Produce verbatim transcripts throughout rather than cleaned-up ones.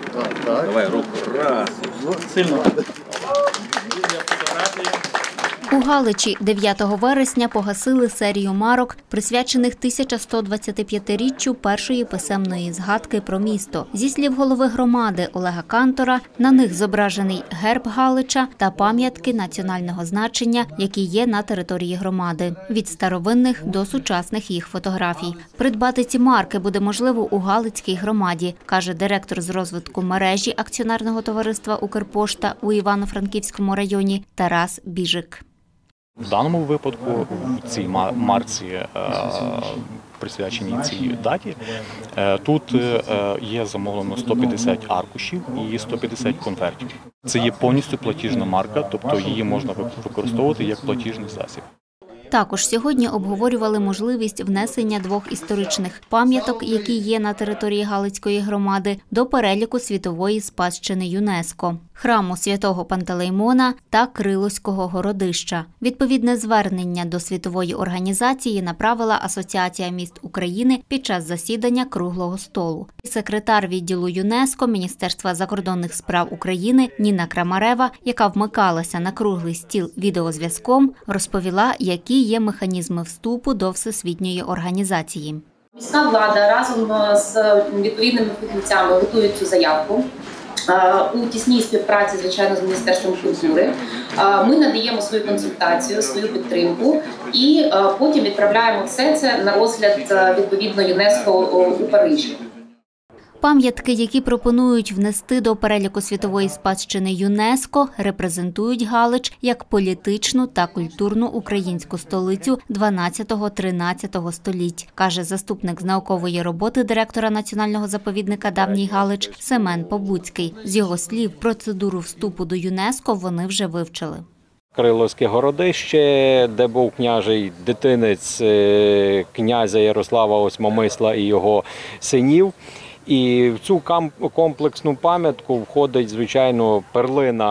Давай руку. Раз. Сильно. У Галичі дев'ятого вересня погасили серію марок, присвячених тисяча сто двадцятип'ятиріччю першої писемної згадки про місто. Зі слів голови громади Олега Кантора, на них зображений герб Галича та пам'ятки національного значення, які є на території громади. Від старовинних до сучасних їх фотографій. Придбати ці марки буде можливо у Галицькій громаді, каже директор з розвитку мережі акціонерного товариства «Укрпошта» у Івано-Франківському районі Тарас Біжик. В даному випадку в цій марці, присвяченій цій даті, тут є замовлено сто п'ятдесят аркушів і сто п'ятдесят конвертів. Це є повністю платіжна марка, тобто її можна використовувати як платіжний засіб. Також сьогодні обговорювали можливість внесення двох історичних пам'яток, які є на території Галицької громади, до переліку світової спадщини ЮНЕСКО – храму святого Пантелеймона та Крилоського городища. Відповідне звернення до світової організації направила Асоціація міст України під час засідання круглого столу. Секретар відділу ЮНЕСКО Міністерства закордонних справ України Ніна Крамарева, яка вмикалася на круглий стіл відеозв'язком, розповіла, які є механізми вступу до Всесвітньої організації. Міська влада разом з відповідними фахівцями готує цю заявку. У тісній співпраці, звичайно, з Міністерством культури. Ми надаємо свою консультацію, свою підтримку і потім відправляємо все це на розгляд відповідно ЮНЕСКО у Парижі. Пам'ятки, які пропонують внести до переліку світової спадщини ЮНЕСКО, репрезентують Галич як політичну та культурну українську столицю дванадцятого-тринадцятого століть, каже заступник з наукової роботи директора Національного заповідника «Давній Галич» Семен Побуцький. З його слів, процедуру вступу до ЮНЕСКО вони вже вивчили. Крилоське городище, де був княжий дитинець князя Ярослава Осьмомисла і його синів. І в цю комплексну пам'ятку входить, звичайно, перлина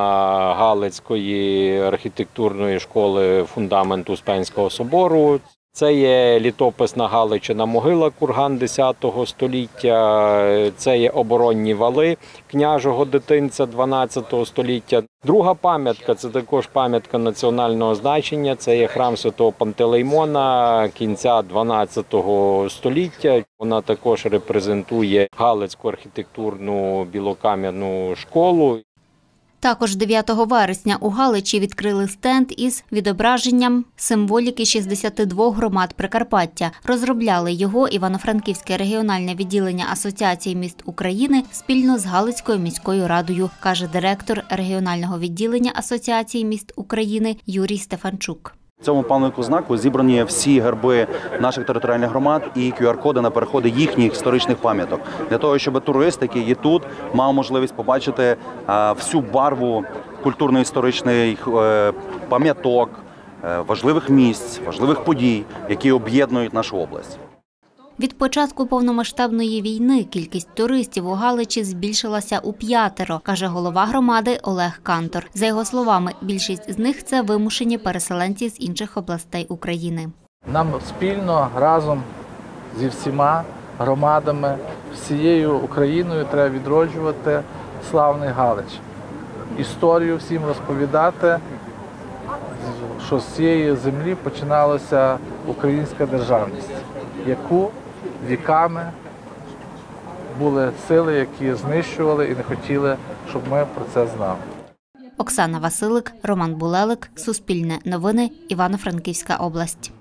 Галицької архітектурної школи фундамент Успенського собору. Це є літописна Галичина могила курган десятого століття, це є оборонні вали княжого дитинця дванадцятого століття. Друга пам'ятка – це також пам'ятка національного значення, це є храм святого Пантелеймона кінця дванадцятого століття. Вона також репрезентує Галицьку архітектурну білокам'яну школу. Також дев'ятого вересня у Галичі відкрили стенд із відображенням символіки шістдесяти двох громад Прикарпаття. Розробляли його Івано-Франківське регіональне відділення Асоціації міст України спільно з Галицькою міською радою, каже директор регіонального відділення Асоціації міст України Юрій Стефанчук. В цьому пам'ятнику знаку зібрані всі герби наших територіальних громад і ку ар коди на переходи їхніх історичних пам'яток. Для того, щоб турист, який є тут, мав можливість побачити всю барву культурно-історичних пам'яток, важливих місць, важливих подій, які об'єднують нашу область. Від початку повномасштабної війни кількість туристів у Галичі збільшилася у п'ятеро, каже голова громади Олег Кантор. За його словами, більшість з них – це вимушені переселенці з інших областей України. Нам спільно, разом зі всіма громадами, всією Україною треба відроджувати славний Галич. Історію всім розповідати, що з цієї землі починалася українська державність, яку віками були сили, які знищували і не хотіли, щоб ми про це знали. Оксана Василик, Роман Булелик, Суспільне новини, Івано-Франківська область.